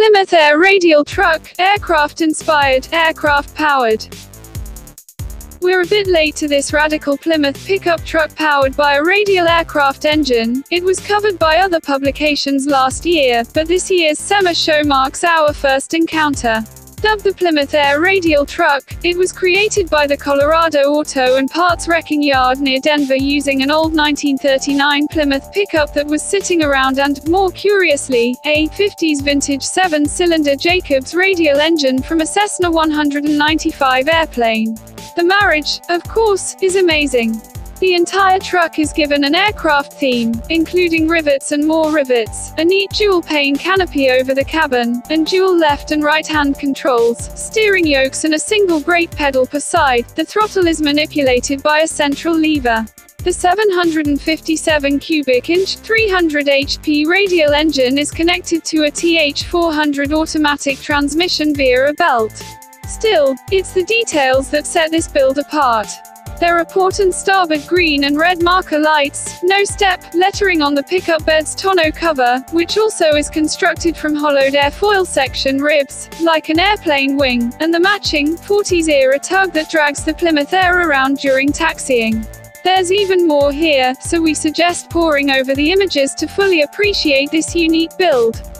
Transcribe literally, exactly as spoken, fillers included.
Plymouth Air Radial Truck, aircraft-inspired, aircraft-powered. We're a bit late to this radical Plymouth pickup truck powered by a radial aircraft engine. It was covered by other publications last year, but this year's SEMA show marks our first encounter. Dubbed the Plymouth Air Radial Truck, it was created by the Colorado Auto and Parts Wrecking Yard near Denver using an old nineteen thirty-nine Plymouth pickup that was sitting around and, more curiously, a fifties vintage seven-cylinder Jacobs radial engine from a Cessna one ninety-five airplane. The marriage, of course, is amazing. The entire truck is given an aircraft theme, including rivets and more rivets, a neat dual-pane canopy over the cabin, and dual left and right-hand controls, steering yokes and a single brake pedal per side. The throttle is manipulated by a central lever. The seven hundred fifty-seven cubic inch, three hundred horsepower radial engine is connected to a T H four hundred automatic transmission via a belt. Still, it's the details that set this build apart. There are port and starboard green and red marker lights, no step lettering on the pickup bed's tonneau cover, which also is constructed from hollowed airfoil section ribs, like an airplane wing, and the matching, forties-era tug that drags the Plymouth Air around during taxiing. There's even more here, so we suggest poring over the images to fully appreciate this unique build.